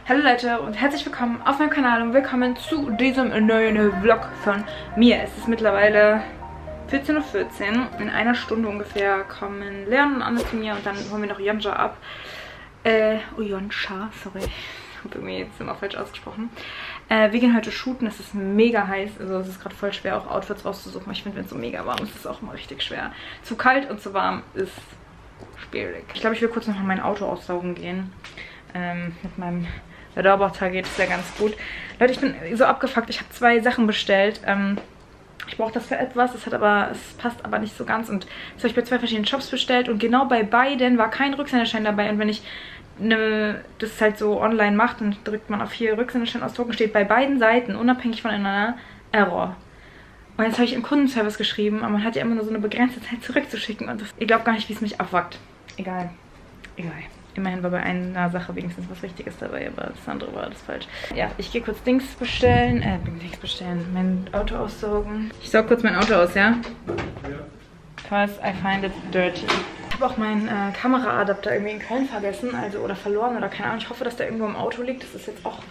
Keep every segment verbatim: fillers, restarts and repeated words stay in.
Hallo Leute und herzlich willkommen auf meinem Kanal und willkommen zu diesem neuen Vlog von mir. Es ist mittlerweile vierzehn Uhr vierzehn. In einer Stunde ungefähr kommen Leon und Anne zu mir und dann holen wir noch Yonja ab. Äh, oh Yonja, sorry. Ich habe irgendwie jetzt immer falsch ausgesprochen. Äh, wir gehen heute shooten, es ist mega heiß, also es ist gerade voll schwer auch Outfits rauszusuchen. Ich finde, wenn es so mega warm ist, ist es auch immer richtig schwer. Zu kalt und zu warm ist schwierig. Ich glaube, ich will kurz noch mal mein Auto aussaugen gehen. Ähm, mit meinem Roboter geht es ja ganz gut. Leute, ich bin so abgefuckt. Ich habe zwei Sachen bestellt. Ähm, ich brauche das für etwas. Es hat aber, es passt aber nicht so ganz. Und das habe ich bei zwei verschiedenen Shops bestellt. Und genau bei beiden war kein Rücksendeschein dabei. Und wenn ich ne, das halt so online mache, dann drückt man auf hier Rücksendeschein ausdrucken. Steht bei beiden Seiten, unabhängig voneinander, Error. Und jetzt habe ich im Kundenservice geschrieben. Aber man hat ja immer nur so eine begrenzte Zeit zurückzuschicken. Und das, ihr glaubt gar nicht, wie es mich abfuckt. Egal. Egal. Immerhin war bei einer Sache wenigstens was Richtiges dabei, aber das andere war alles falsch. Ja, ich gehe kurz Dings bestellen, äh, Dings bestellen, mein Auto aussaugen. Ich saug kurz mein Auto aus, ja? Because I find it dirty. Ich habe auch meinen äh, Kameraadapter irgendwie in Köln vergessen, also oder verloren oder keine Ahnung. Ich hoffe, dass der irgendwo im Auto liegt. Das ist jetzt auch...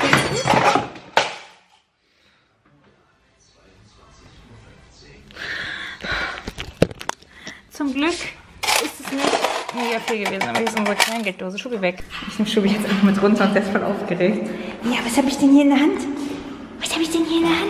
Zum Glück ist es nicht mega viel gewesen, aber hier ist unsere Kleingelddose. Schubi weg. Ich nehme Schubi jetzt einfach mit runter und der ist voll aufgeregt. Ja, was habe ich denn hier in der Hand? Was habe ich denn hier in der Hand?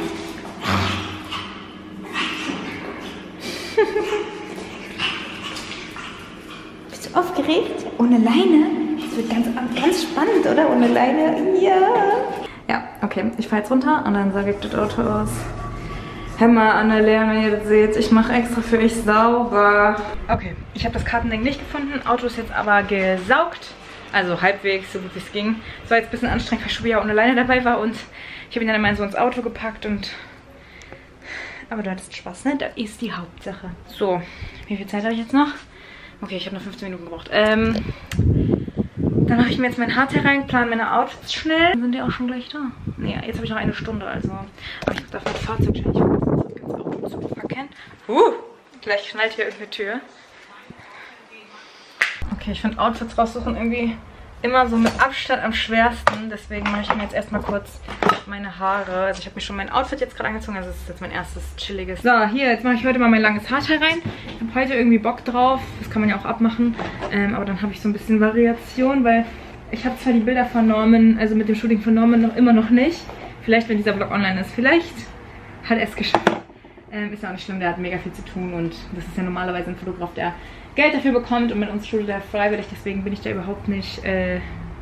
Bist du aufgeregt? Ohne Leine? Das wird ganz, ganz spannend, oder? Ohne Leine? Ja. Ja, okay. Ich fahre jetzt runter und dann sage ich das Auto aus. Hör mal, Anne, wenn ihr das seht, ich mache extra für euch sauber. Okay, ich habe das Kartending nicht gefunden. Auto ist jetzt aber gesaugt. Also halbwegs, so gut wie es ging. Es war jetzt ein bisschen anstrengend, weil Schubi ja ohne Leine dabei war. Und ich habe ihn dann immer so ins Auto gepackt. und Aber du hattest Spaß, ne? Das ist die Hauptsache. So, wie viel Zeit habe ich jetzt noch? Okay, ich habe noch fünfzehn Minuten gebraucht. Ähm... Dann mache ich mir jetzt mein Haarteil rein, plane meine Outfits schnell. Dann sind die auch schon gleich da. Nee, jetzt habe ich noch eine Stunde, also. Aber ich darf mein Fahrzeug schnell nicht ins Auto zu packen. Uh, gleich schnallt hier irgendeine Tür. Okay, ich finde Outfits raussuchen irgendwie immer so mit Abstand am schwersten. Deswegen mache ich mir jetzt erstmal kurz meine Haare. Also ich habe mir schon mein Outfit jetzt gerade angezogen. Also das ist jetzt mein erstes chilliges. So, hier, jetzt mache ich heute mal mein langes Haarteil rein. Ich habe heute irgendwie Bock drauf. Das kann man ja auch abmachen. Ähm, aber dann habe ich so ein bisschen Variation, weil ich habe zwar die Bilder von Norman, also mit dem Shooting von Norman noch immer noch nicht. Vielleicht, wenn dieser Vlog online ist. Vielleicht hat er es geschafft. Ähm, ist ja auch nicht schlimm, der hat mega viel zu tun. Und das ist ja normalerweise ein Fotograf, der Geld dafür bekommt. Und mit uns shootet er freiwillig. Deswegen bin ich da überhaupt nicht... Äh,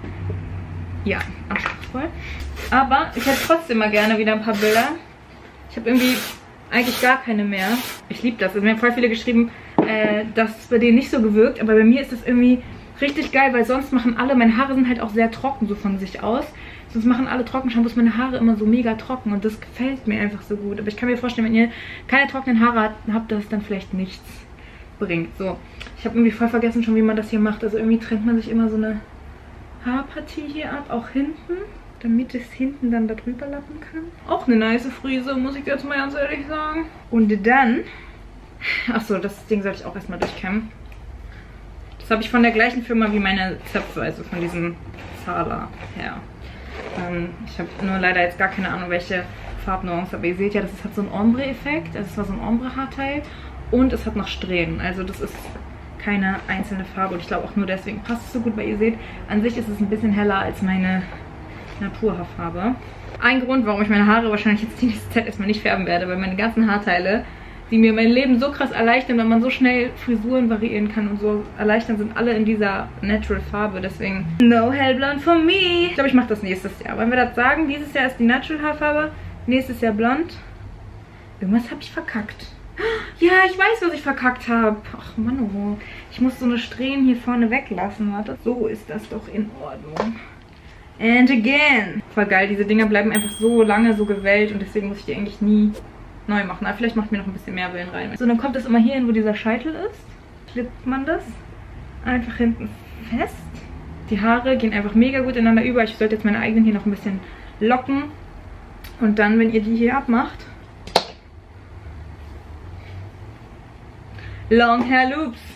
ja, anspruchsvoll. Aber ich hätte trotzdem mal gerne wieder ein paar Bilder. Ich habe irgendwie eigentlich gar keine mehr. Ich liebe das. Also mir haben voll viele geschrieben, äh, dass es bei denen nicht so gewirkt. Aber bei mir ist das irgendwie richtig geil, weil sonst machen alle, meine Haare sind halt auch sehr trocken so von sich aus. Sonst machen alle Trockenshampoos meine Haare immer so mega trocken. Und das gefällt mir einfach so gut. Aber ich kann mir vorstellen, wenn ihr keine trockenen Haare habt, dass es dann vielleicht nichts bringt. So, ich habe irgendwie voll vergessen schon, wie man das hier macht. Also irgendwie trennt man sich immer so eine Haarpartie hier ab, auch hinten, damit es hinten dann da drüber lappen kann. Auch eine nice Frise, muss ich jetzt mal ganz ehrlich sagen. Und dann, achso, das Ding sollte ich auch erstmal durchkämmen. Das habe ich von der gleichen Firma wie meine Zöpfe, also von diesem Zahler her. Ähm, ich habe nur leider jetzt gar keine Ahnung, welche Farbnuance, aber ihr seht ja, das hat so einen Ombre-Effekt, also es war so ein Ombre-Haarteil und es hat noch Strähnen, also das ist keine einzelne Farbe und ich glaube auch nur deswegen passt es so gut, weil ihr seht, an sich ist es ein bisschen heller als meine Naturhaarfarbe. Ein Grund, warum ich meine Haare wahrscheinlich jetzt die nächste Zeit erstmal nicht färben werde, weil meine ganzen Haarteile, die mir mein Leben so krass erleichtern, weil man so schnell Frisuren variieren kann und so erleichtern, sind alle in dieser Natural Farbe, deswegen no hellblond for me. Ich glaube, ich mache das nächstes Jahr. Wollen wir das sagen? Dieses Jahr ist die Natural Haarfarbe, nächstes Jahr blond. Irgendwas habe ich verkackt. Ja, ich weiß, was ich verkackt habe. Ach Mann, oh. Ich muss so eine Strähnen hier vorne weglassen. Warte, so ist das doch in Ordnung. And again. Voll geil, diese Dinger bleiben einfach so lange so gewellt und deswegen muss ich die eigentlich nie neu machen. Aber vielleicht macht mir noch ein bisschen mehr Willen rein. So, dann kommt es immer hier hin, wo dieser Scheitel ist. Klippt man das einfach hinten fest. Die Haare gehen einfach mega gut ineinander über. Ich sollte jetzt meine eigenen hier noch ein bisschen locken. Und dann, wenn ihr die hier abmacht, Long Hair Loops.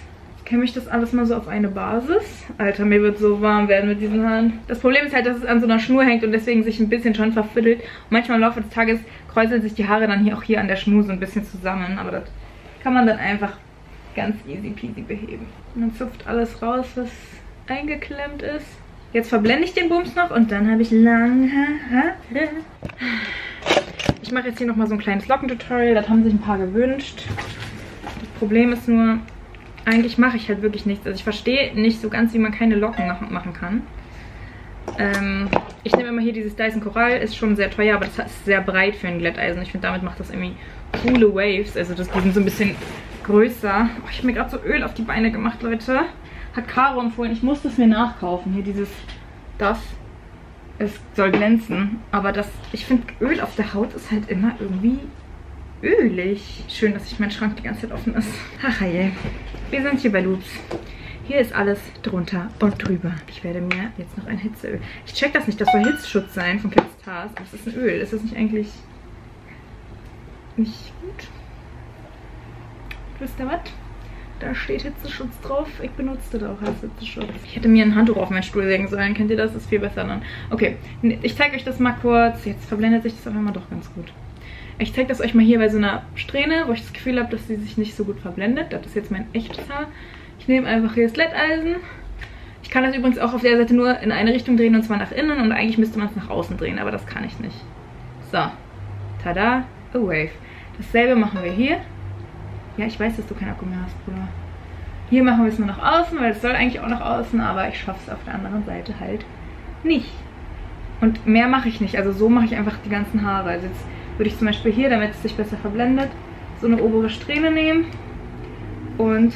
kämme ich das alles mal so auf eine Basis. Alter, mir wird so warm werden mit diesen Haaren. Das Problem ist halt, dass es an so einer Schnur hängt und deswegen sich ein bisschen schon verfiddelt. Und manchmal im Laufe des Tages kräuseln sich die Haare dann hier auch hier an der Schnur so ein bisschen zusammen. Aber das kann man dann einfach ganz easy peasy beheben. Und dann zupft alles raus, was eingeklemmt ist. Jetzt verblende ich den Bums noch und dann habe ich lange Haare. Ich mache jetzt hier nochmal so ein kleines Lockentutorial. Das haben sich ein paar gewünscht. Das Problem ist nur, eigentlich mache ich halt wirklich nichts. Also ich verstehe nicht so ganz, wie man keine Locken machen kann. Ähm, ich nehme immer hier dieses Dyson Coral. Ist schon sehr teuer, aber das ist sehr breit für ein Glätteisen. Ich finde, damit macht das irgendwie coole Waves. Also das, die sind so ein bisschen größer. Oh, ich habe mir gerade so Öl auf die Beine gemacht, Leute. Hat Caro empfohlen. Ich muss das mir nachkaufen. Hier dieses, das. Es soll glänzen. Aber das, ich finde, Öl auf der Haut ist halt immer irgendwie ölig. Schön, dass ich mein Schrank die ganze Zeit offen ist. Ach je. Wir sind hier bei Loops. Hier ist alles drunter und drüber. Ich werde mir jetzt noch ein Hitzeöl. Ich check das nicht. Das soll Hitzschutz sein von Kettstars. Aber es ist ein Öl. Ist das nicht eigentlich nicht gut? Wisst ihr was? Da steht Hitzeschutz drauf. Ich benutze das auch als Hitzeschutz. Ich hätte mir ein Handtuch auf meinen Stuhl legen sollen. Kennt ihr das? Das ist viel besser dann. Okay, ich zeige euch das mal kurz. Jetzt verblendet sich das auf einmal doch ganz gut. Ich zeige das euch mal hier bei so einer Strähne, wo ich das Gefühl habe, dass sie sich nicht so gut verblendet. Das ist jetzt mein echtes Haar. Ich nehme einfach hier das Glätteisen. Ich kann das übrigens auch auf der Seite nur in eine Richtung drehen, und zwar nach innen. Und eigentlich müsste man es nach außen drehen, aber das kann ich nicht. So. Tada. A wave. Dasselbe machen wir hier. Ja, ich weiß, dass du kein Akku mehr hast, Bruder. Hier machen wir es nur nach außen, weil es soll eigentlich auch nach außen, aber ich schaffe es auf der anderen Seite halt nicht. Und mehr mache ich nicht. Also so mache ich einfach die ganzen Haare. Also jetzt würde ich zum Beispiel hier, damit es sich besser verblendet, so eine obere Strähne nehmen und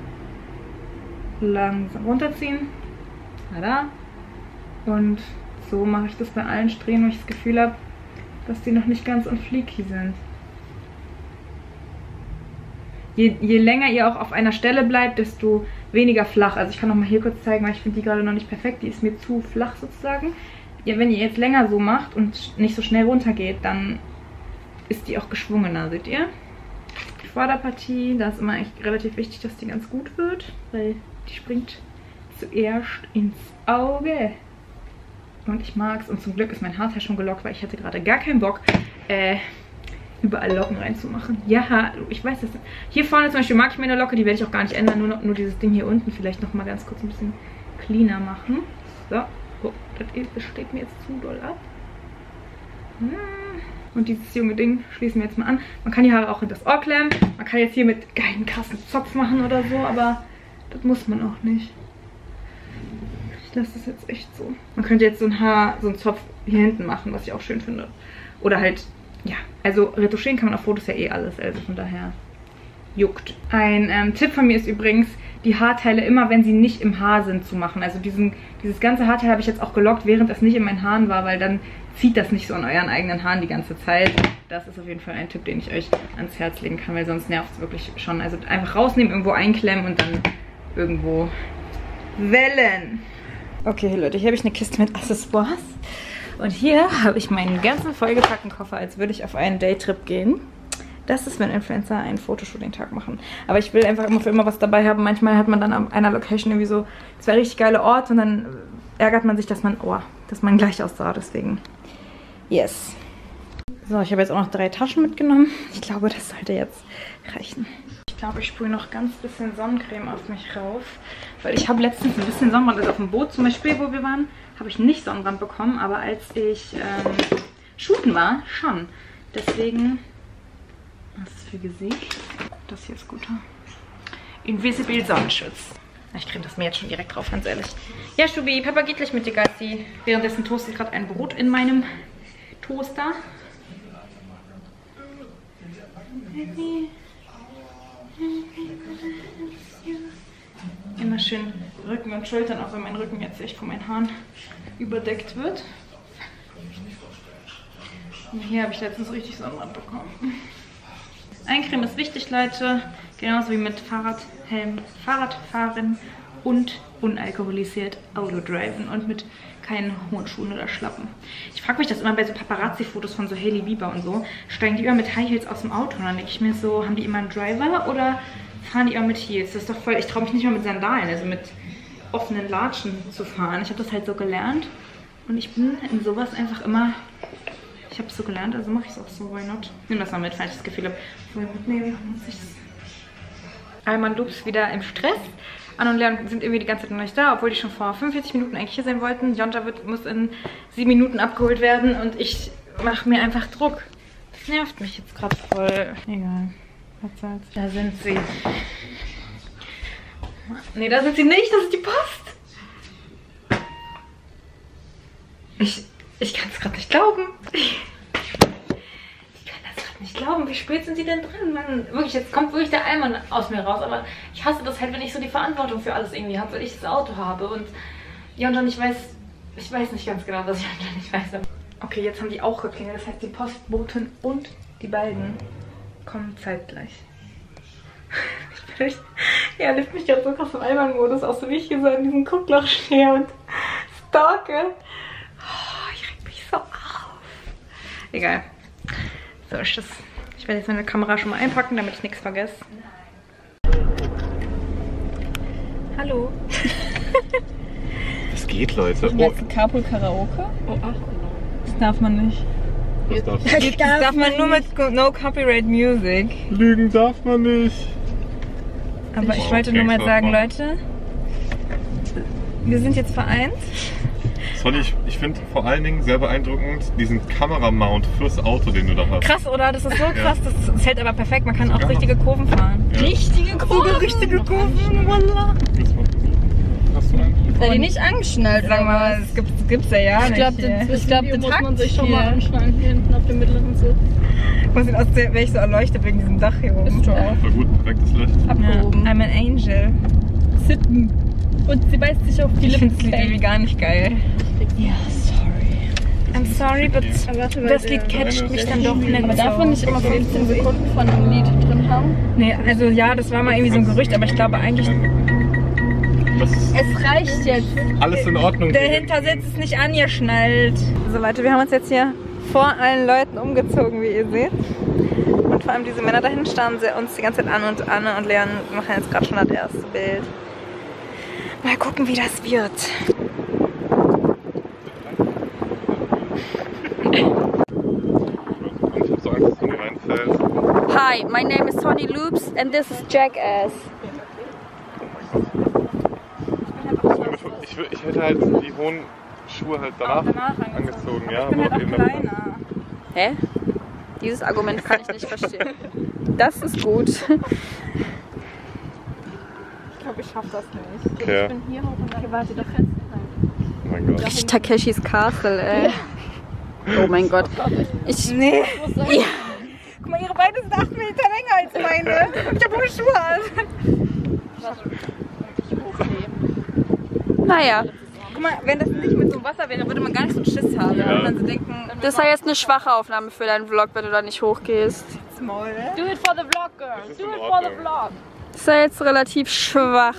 langsam runterziehen. Tada. Und so mache ich das bei allen Strähnen, wo ich das Gefühl habe, dass die noch nicht ganz on fleeky sind. Je, je länger ihr auch auf einer Stelle bleibt, desto weniger flach. Also ich kann noch mal hier kurz zeigen, weil ich finde die gerade noch nicht perfekt. Die ist mir zu flach sozusagen. Ja, wenn ihr jetzt länger so macht und nicht so schnell runtergeht, dann ist die auch geschwungener, seht ihr? Die Vorderpartie, da ist immer eigentlich relativ wichtig, dass die ganz gut wird, weil die springt zuerst ins Auge. Und ich mag's. Und zum Glück ist mein Haarteil schon gelockt, weil ich hatte gerade gar keinen Bock, äh, überall Locken reinzumachen. Ja, ich weiß das nicht. Hier vorne zum Beispiel mag ich mir eine Locke, die werde ich auch gar nicht ändern. Nur, noch, nur dieses Ding hier unten vielleicht noch mal ganz kurz ein bisschen cleaner machen. So. Oh, das steht mir jetzt zu doll ab. Und dieses junge Ding schließen wir jetzt mal an. Man kann die Haare auch in das Ohr klemmen. Man kann jetzt hier mit geilen krassen Zopf machen oder so, aber das muss man auch nicht. Ich lasse das jetzt echt so. Man könnte jetzt so ein Haar, so einen Zopf hier hinten machen, was ich auch schön finde. Oder halt, ja, also retuschieren kann man auf Fotos ja eh alles, also von daher juckt. Ein ähm, Tipp von mir ist übrigens, die Haarteile immer, wenn sie nicht im Haar sind, zu machen. Also diesen, dieses ganze Haarteil habe ich jetzt auch gelockt, während es nicht in meinen Haaren war, weil dann zieht das nicht so an euren eigenen Haaren die ganze Zeit. Das ist auf jeden Fall ein Tipp, den ich euch ans Herz legen kann, weil sonst nervt es wirklich schon. Also einfach rausnehmen, irgendwo einklemmen und dann irgendwo wellen. Okay, Leute, hier habe ich eine Kiste mit Accessoires. Und hier habe ich meinen ganzen vollgepackten Koffer, als würde ich auf einen Daytrip gehen. Das ist, wenn Influencer einen Fotoshooting-Tag machen. Aber ich will einfach immer für immer was dabei haben. Manchmal hat man dann an einer Location irgendwie so zwei richtig geile Orte und dann ärgert man sich, dass man, oh, dass man gleich aussah. Deswegen, yes. So, ich habe jetzt auch noch drei Taschen mitgenommen. Ich glaube, das sollte jetzt reichen. Ich glaube, ich sprühe noch ganz bisschen Sonnencreme auf mich rauf. Weil ich habe letztens ein bisschen Sonnenbrand, also auf dem Boot zum Beispiel, wo wir waren, habe ich nicht Sonnenbrand bekommen. Aber als ich ähm, shooten war, schon. Deswegen... Das ist für Gesicht. Das hier ist guter. Invisible Sonnenschutz. Ich creme das mir jetzt schon direkt drauf, ganz ehrlich. Ja, Schubi, Papa geht gleich mit dir, Gassi. Währenddessen toastet gerade ein Brot in meinem Toaster. Immer schön Rücken und Schultern, auch wenn mein Rücken jetzt echt von meinen Haaren überdeckt wird. Und hier habe ich letztens richtig Sonnenbrand bekommen. Eincremen ist wichtig, Leute. Genauso wie mit Fahrradhelm, Fahrradfahren und unalkoholisiert Autodriven und mit keinen hohen Schuhen oder Schlappen. Ich frage mich das immer bei so Paparazzi-Fotos von so Hailey Bieber und so. Steigen die immer mit High Heels aus dem Auto und dann denke ich mir so, haben die immer einen Driver oder fahren die immer mit Heels. Das ist doch voll, ich traue mich nicht mal mit Sandalen, also mit offenen Latschen zu fahren. Ich habe das halt so gelernt und ich bin in sowas einfach immer, ich habe es so gelernt, also mache ich es auch so, why not? Nimm das mal mit, falls ich das Gefühl habe, wohl mitnehmen, muss ich das. Alman Loops wieder im Stress. Anne und Leon sind irgendwie die ganze Zeit noch nicht da, obwohl die schon vor fünfundvierzig Minuten eigentlich hier sein wollten. Jonta wird, muss in sieben Minuten abgeholt werden und ich mache mir einfach Druck. Das nervt mich jetzt gerade voll. Egal. Was soll's. Da sind sie. Nee, da sind sie nicht. Das ist die Post. Ich, ich kann es gerade nicht glauben. Ich, ich kann das gerade nicht glauben. Wie spät sind sie denn drin? Mann, wirklich, jetzt kommt wirklich der Alman aus mir raus. Aber ich hasse das halt, wenn ich so die Verantwortung für alles irgendwie habe, weil ich das Auto habe. Und Jonta, ich weiß, ich weiß nicht ganz genau, was ich Jonta nicht weiß. Okay, jetzt haben die auch geklingelt. Das heißt, die Postbotin und die beiden kommen zeitgleich. Ich bin echt, ja, lift mich gerade so krass im Alman-Modus, auch so wie ich hier so in diesem Guckloch stehe und stalke. Oh, ich reg mich so auf. Egal. So ist das. Ich werde jetzt meine Kamera schon mal einpacken, damit ich nichts vergesse. Hallo. Was geht, Leute? Oh. Jetzt ein Carpool Karaoke? Oh, ach, das darf man nicht. Das darf, das darf, darf man nur mit No Copyright Music. Lügen darf man nicht. Aber ich wollte nur mal sagen, Leute, wir sind jetzt vereint. Sonny, ich, ich finde vor allen Dingen sehr beeindruckend diesen Kameramount fürs Auto, den du da hast. Krass, oder? Das ist so krass. Ja. Das, das hält aber perfekt. Man kann auch richtige Kurven fahren. Ja. Richtige Kurven? Sogar richtige Kurven, wallah. Hast du einen? Seid ihr nicht angeschnallt? Sag mal, das gibt's, das gibt's ja ja ich glaube, nicht. Ich glaube, den muss Takt man sich schon hier. mal anschnallen hier hinten auf dem mittleren Sitz. Man sieht aus, als wäre ich so erleuchtet wegen diesem Dach hier oben. Bist du auch. Voll gut, perfektes Licht. Ja. Abgehoben. I'm an angel. Sitten. Und sie beißt sich auf die Ich Lippen. finde das Lied irgendwie gar nicht geil. Ja, sorry. I'm sorry, but warte, weil das der- Lied catcht Nein, mich das dann ist doch nicht nicht Aber so. darf man nicht immer fünfzehn Sekunden von einem Lied drin haben? Nee, also ja, das war mal irgendwie so ein Gerücht, aber ich glaube eigentlich, Das ist Es reicht jetzt. alles in Ordnung. der Hintersitz ist nicht angeschnallt. So Leute, wir haben uns jetzt hier vor allen Leuten umgezogen, wie ihr seht. Und vor allem diese Männer da hinten starren sie uns die ganze Zeit an und Anne und Leon machen jetzt gerade schon das erste Bild. Mal gucken, wie das wird. Und ich hab so Angst, dass Sonny reinfällt. Hi, my name is Sonny Loops and this is Jackass. Ich, ich hätte halt die hohen Schuhe halt danach, danach angezogen. angezogen, Aber ja. ich bin halt aber auch eben kleiner. Hä? Dieses Argument kann ich nicht verstehen. Das ist gut. Ich glaube, ich schaffe das nicht. Okay. Ich bin hier hoch und dann warte doch fest. Oh mein Gott. Takeshis Castle, ey. Oh mein Gott. Ich. Nee. Ja. Guck mal, ihre Beine sind acht Meter länger als meine. Und ich habe hohe Schuhe an. Naja. Guck mal, wenn das nicht mit so einem Wasser wäre, würde man gar nicht so einen Schiss haben. Ja. Und dann so denken, Das war jetzt eine schwache Aufnahme für deinen Vlog, wenn du da nicht hochgehst. small. Do it for the vlog, girl. Das ist Do in it for the Ordnung. vlog. Das war jetzt relativ schwach.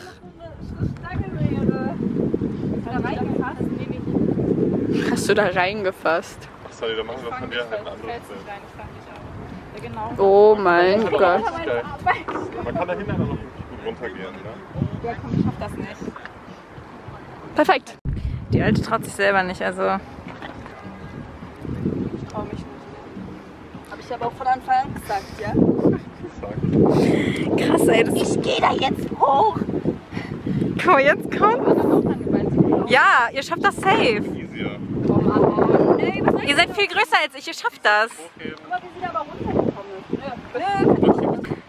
Hast du da reingefasst? Ach, Sonny, dann machen wir von dir halt ein anderes Bild. Ja, genau. Oh mein Das ist aber Gott. auch richtig geil. Man kann da hinten noch richtig gut runtergehen, ne? Ja, komm, ich schaff das nicht. Perfekt. Die Alte traut sich selber nicht, also. Ich trau mich nicht. Hab ich aber auch von Anfang an gesagt, ja? Sag. Krass, ey. Das Ich geh da jetzt hoch. Guck mal, jetzt kommt. Ja, ihr schafft das safe. Easier. Nee, was Ihr seid viel größer als ich, ihr schafft das. Hochheben. wir sind aber runtergekommen.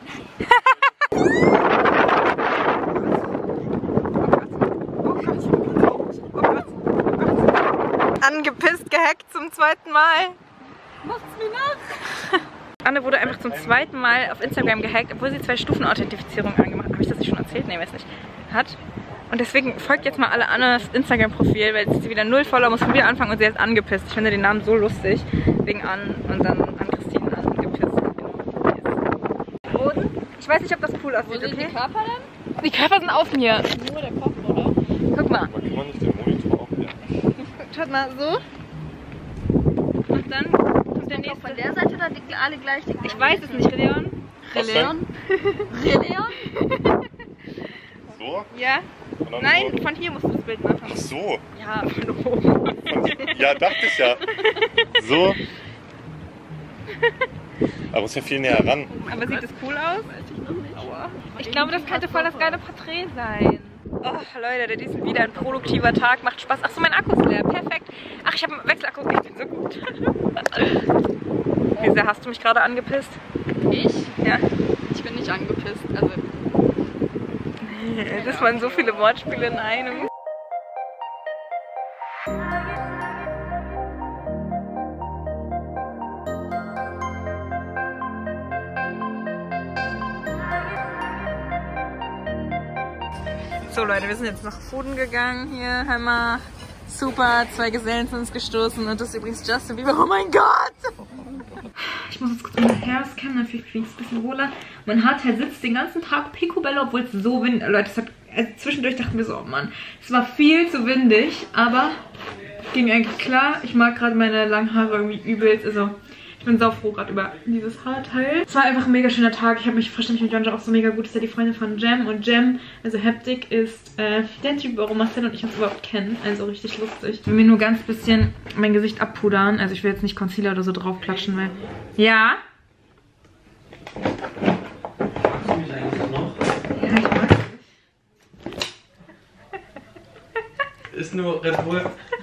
Angepisst, gehackt zum zweiten Mal. Macht's mir nach. Anne wurde einfach zum zweiten Mal auf Instagram gehackt, obwohl sie zwei Stufen Authentifizierung angemacht hat. Habe ich das nicht schon erzählt? Nee, weiß nicht. Hat. Und deswegen folgt jetzt mal alle Annes Instagram-Profil, weil jetzt ist sie wieder null Follower, muss von wieder anfangen und sie ist angepisst. Ich finde den Namen so lustig. Wegen An und dann an Christine angepisst. Boden? Ich weiß nicht, ob das cool aussieht, okay? Körper denn? Die Körper sind auf mir. Nur der Kopf, oder? Guck mal. Aber kann man nicht den Monitor aufnehmen? Schaut mal, so. Und dann kommt der nächste. Von der Seite oder die alle gleich? Die Ich weiß es nicht, Leon. Was Leon? Leon? So? Ja. Und dann Nein, so. von hier musst du das Bild machen. Ach so. Ja, von oben. Ja, dachte ich ja. So. Aber muss ja viel näher ran. Aber sieht das cool aus? Weiß ich noch nicht. Aua. Ich glaube, das könnte voll das geile Porträt sein. Oh, Leute, das ist wieder ein produktiver Tag, macht Spaß. Achso, mein Akku ist leer, perfekt. Ach, ich habe einen Wechselakku, ich bin so gut. Wie sehr hast du mich gerade angepisst? Ich? Ja. Ich bin nicht angepisst. Also, Das waren so viele Wortspiele in einem. So Leute, wir sind jetzt nach Fuden gegangen hier, hör mal. Super, zwei Gesellen sind uns gestoßen und das ist übrigens Justin Bieber. Oh mein Gott! Ich muss jetzt kurz mein Hair scannen, dann fühle ich mich ein bisschen wohler. Mein Haarteil sitzt den ganzen Tag picobello, obwohl es so windig. Leute, es hat, also zwischendurch dachten wir so, oh Mann, es war viel zu windig, aber ging eigentlich klar. Ich mag gerade meine langen Haare irgendwie übelst, also ich bin saufroh gerade über dieses Haarteil. Es war einfach ein mega schöner Tag. Ich habe mich verstanden mit Jonja auch so mega gut. Das ist ja die Freundin von Jem. Und Jem, also Haptic, ist äh, der Typ, warum Marcel und ich uns überhaupt kennen. Also richtig lustig. Ich will mir nur ganz bisschen mein Gesicht abpudern. Also ich will jetzt nicht Concealer oder so drauf klatschen, weil... Ja? Hast du mich eigentlich noch? Ja, ich mag es. Ist nur Red Bull.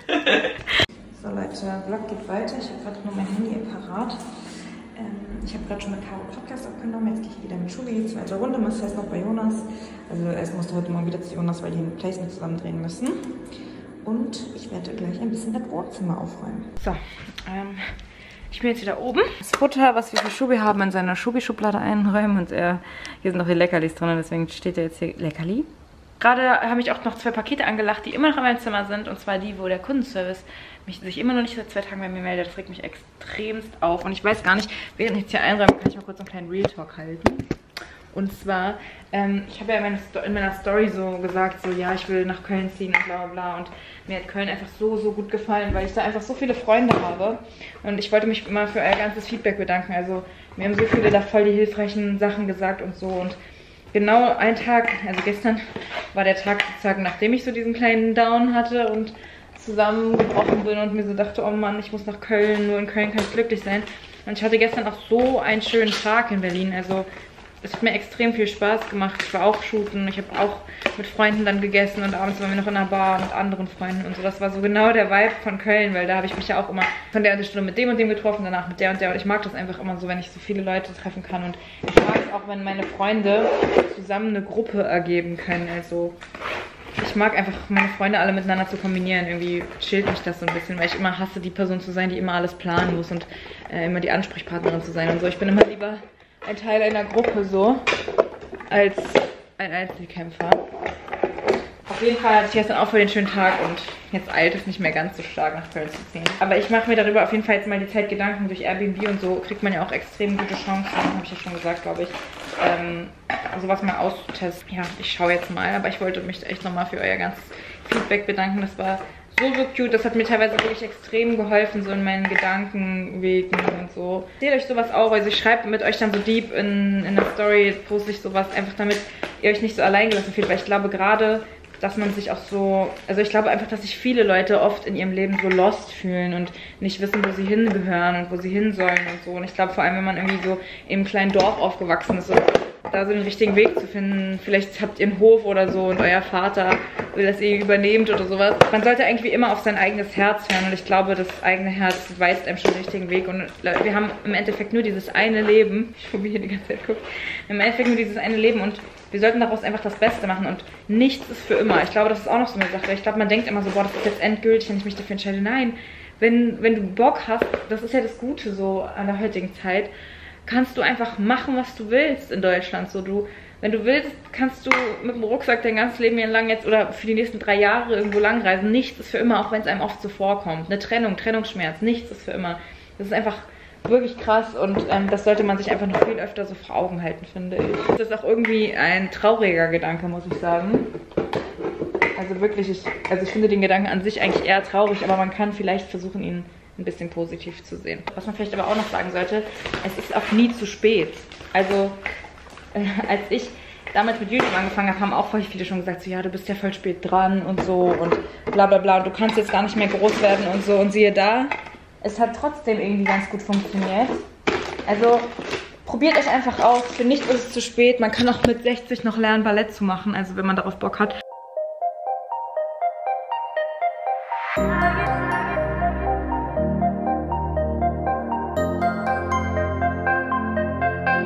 So Leute, Vlog geht weiter. Ich habe gerade nur mein Handy parat. Ähm, ich habe gerade schon mit Caro Podcast aufgenommen. Jetzt gehe ich wieder mit Schuli zur zweiten Runde. Marcel ist noch bei Jonas. Also erst musste heute Morgen wieder zu Jonas, weil die ein Placement zusammen drehen müssen. Und ich werde gleich ein bisschen das Wohnzimmer aufräumen. So, ähm, ich bin jetzt wieder oben. Das Futter, was wir für Schubi haben, in seiner Schubi-Schublade einräumen. Und er, hier sind noch die Leckerlis drin, deswegen steht er jetzt hier Leckerli. Gerade habe ich auch noch zwei Pakete angelacht, die immer noch in meinem Zimmer sind. Und zwar die, wo der Kundenservice mich sich immer noch nicht seit zwei Tagen bei mir meldet. Das regt mich extremst auf. Und ich weiß gar nicht, während ich jetzt hier einräume, kann ich mal kurz einen kleinen Real Talk halten. Und zwar, ähm, ich habe ja in meiner, in meiner Story so gesagt, so ja, ich will nach Köln ziehen und bla bla bla. Und mir hat Köln einfach so, so gut gefallen, weil ich da einfach so viele Freunde habe. Und ich wollte mich immer für euer ganzes Feedback bedanken. Also mir haben so viele da voll die hilfreichen Sachen gesagt und so. Und genau einen Tag, also gestern war der Tag sozusagen, nachdem ich so diesen kleinen Down hatte und zusammengebrochen bin und mir so dachte, oh Mann, ich muss nach Köln, nur in Köln kann ich glücklich sein. Und ich hatte gestern auch so einen schönen Tag in Berlin, also es hat mir extrem viel Spaß gemacht. Ich war auch shooten, ich habe auch mit Freunden dann gegessen und abends waren wir noch in einer Bar mit anderen Freunden und so. Das war so genau der Vibe von Köln, weil da habe ich mich ja auch immer von der und der Stunde mit dem und dem getroffen, danach mit der und der. Und ich mag das einfach immer so, wenn ich so viele Leute treffen kann. Und ich mag es auch, wenn meine Freunde zusammen eine Gruppe ergeben können. Also ich mag einfach meine Freunde alle miteinander zu kombinieren. Irgendwie chillt mich das so ein bisschen, weil ich immer hasse, die Person zu sein, die immer alles planen muss und äh, immer die Ansprechpartnerin zu sein und so. Ich bin immer lieber ein Teil einer Gruppe so, als ein Einzelkämpfer. Auf jeden Fall hatte ich gestern auch für den schönen Tag und jetzt eilt es nicht mehr ganz so stark nach Köln zu ziehen. Aber ich mache mir darüber auf jeden Fall jetzt mal die Zeit Gedanken. Durch Airbnb und so kriegt man ja auch extrem gute Chancen, habe ich ja schon gesagt, glaube ich, ähm, sowas mal auszutesten. Ja, ich schaue jetzt mal, aber ich wollte mich echt nochmal für euer ganzes Feedback bedanken. Das war so, so cute. Das hat mir teilweise wirklich extrem geholfen, so in meinen Gedankenwegen und so. Seht euch sowas auch. Also ich schreibe mit euch dann so deep in, in der Story, poste ich sowas, einfach damit ihr euch nicht so alleingelassen fühlt. Weil ich glaube gerade, dass man sich auch so, also ich glaube einfach, dass sich viele Leute oft in ihrem Leben so lost fühlen und nicht wissen, wo sie hingehören und wo sie hin sollen und so. Und ich glaube vor allem, wenn man irgendwie so in einem kleinen Dorf aufgewachsen ist, so, da so den richtigen Weg zu finden. Vielleicht habt ihr einen Hof oder so und euer Vater will, dass ihr übernehmt oder sowas. Man sollte eigentlich immer auf sein eigenes Herz hören und ich glaube, das eigene Herz weist einem schon den richtigen Weg. Und wir haben im Endeffekt nur dieses eine Leben. Ich probiere hier die ganze Zeit gucken. Im Endeffekt nur dieses eine Leben und wir sollten daraus einfach das Beste machen und nichts ist für immer. Ich glaube, das ist auch noch so eine Sache. Ich glaube, man denkt immer so, boah, das ist jetzt endgültig, wenn ich mich dafür entscheide. Nein, wenn, wenn du Bock hast, das ist ja das Gute so an der heutigen Zeit, kannst du einfach machen, was du willst in Deutschland. So, du, wenn du willst, kannst du mit dem Rucksack dein ganzes Leben lang jetzt oder für die nächsten drei Jahre irgendwo lang reisen. Nichts ist für immer, auch wenn es einem oft so vorkommt. Eine Trennung, Trennungsschmerz, nichts ist für immer. Das ist einfach wirklich krass und ähm, das sollte man sich einfach noch viel öfter so vor Augen halten, finde ich. Das ist auch irgendwie ein trauriger Gedanke, muss ich sagen. Also wirklich, ich, also ich finde den Gedanken an sich eigentlich eher traurig, aber man kann vielleicht versuchen, ihn ein bisschen positiv zu sehen. Was man vielleicht aber auch noch sagen sollte, es ist auch nie zu spät. Also äh, als ich damals mit YouTube angefangen habe, haben auch voll viele schon gesagt, so ja, du bist ja voll spät dran und so und bla bla bla und du kannst jetzt gar nicht mehr groß werden und so. Und siehe da, es hat trotzdem irgendwie ganz gut funktioniert. Also probiert euch einfach aus. Für nichts ist es zu spät. Man kann auch mit sechzig noch lernen, Ballett zu machen, also wenn man darauf Bock hat.